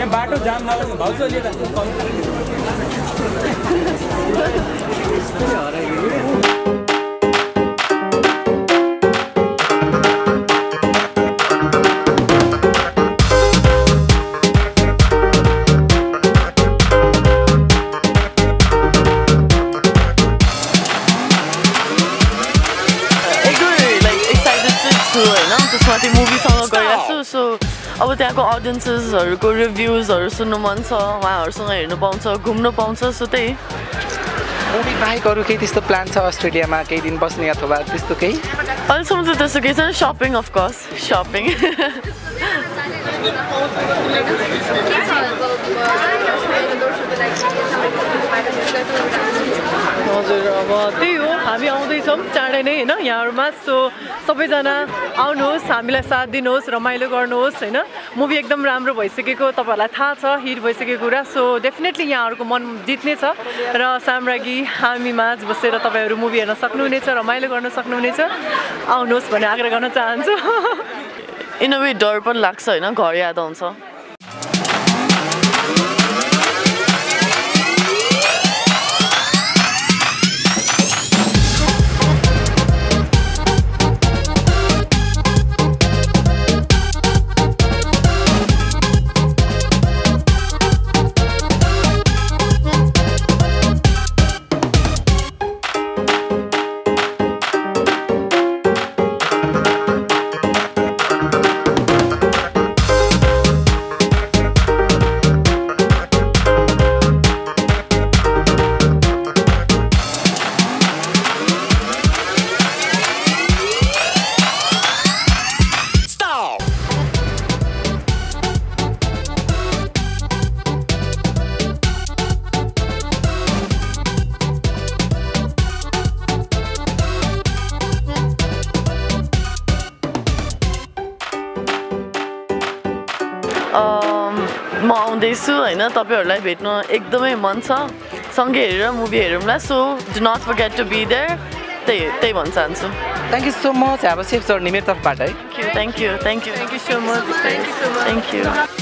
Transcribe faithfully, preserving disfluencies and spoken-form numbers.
यहाँ बाटो जाम नभए भाउजू अलि So अब त्यहाँको अडियन्सेसहरुको रिभ्युजहरु सुन्नु मन छ उहाँहरुसँग हेर्नु पाउँछ घुम्नु पाउँछ सो त्यही मुभी बाहेक अरु केही त्यस्तो प्लान छ अस्ट्रेलियामा केही दिन बस्ने अथवा त्यस्तो केही अहिलेसम्म त त्यस्तो केही छैन शपिङ अफ कोर्स शपिङ हजुर अब त्यही हो हामी आउँदैछौँ चाँडै नै हैन यहाँहरुमा सो सबैजना आउनुहोस् हामीलाई साथ दिनुहोस् रमाइलो गर्नुहोस् हैन मुभी एकदम राम्रो भइसकेको तपाईहरुलाई थाहा छ हिट भइसकेको कुरा सो डेफिनेटली यहाँहरुको मन जित्ने छ र साम्रागी हामी माझ बसेर तपाईहरु मुभी हेर्न सक्नुहुनेछ रमाइलो गर्न सक्नुहुनेछ आउनुहोस् भन्ने आग्रह गर्न चाहन्छु इन अ वे डर पनि लाग्छ हैन घर याद आउँछ म आउँदैछु हैन तपाईहरुलाई भेट्न एकदमै मन छ सँगै हेरेर मुभी हेरौँला so do not forget to be there त्यही त्यही भन्न चाहन्छु थ्यांक यू सो मच अब सेफ जर्नी मेरो तर्फबाट है thank you thank you thank you so much thank you